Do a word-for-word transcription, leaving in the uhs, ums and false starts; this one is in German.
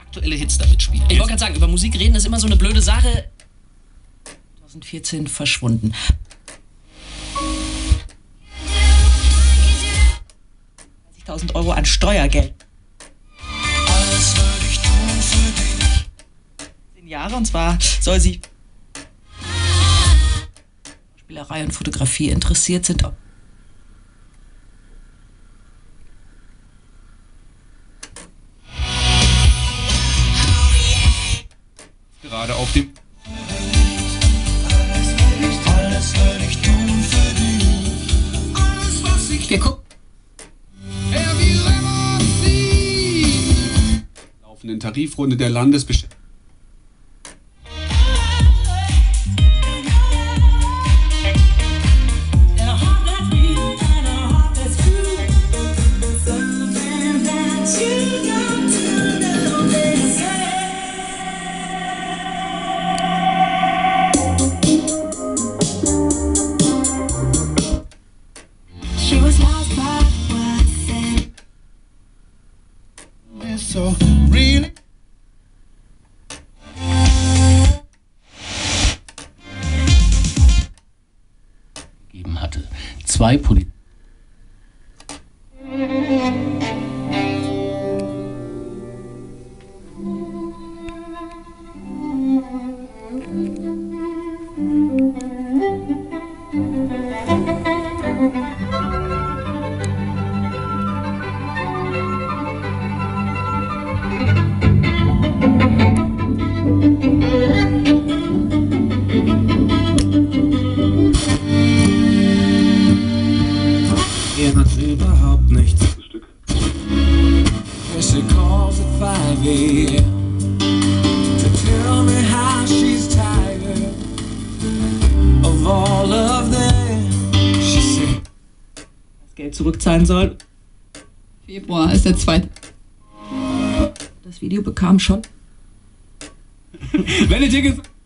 aktuelle Hits damit spielen. Ich wollte gerade sagen, über Musik reden ist immer so eine blöde Sache. zwanzig vierzehn verschwunden. dreißigtausend Euro an Steuergeld. Alles würde ich tun für dich. Zehn Jahre, und zwar soll sie Spielerei und Fotografie interessiert sind. Gerade auf dem Alles würde ich tun für dich. Alles, was ich Wir gucken. laufenden Tarifrunde der Landesbeschäftigten. so really gegeben hatte. Zwei Polizisten. Er hat überhaupt nichts. She calls at five a m to tell me how she's tired of all of them. She said, das Geld zurückzahlen soll. Februar ist der zweite. Das Video bekam schon. Wenn ich dir gesagt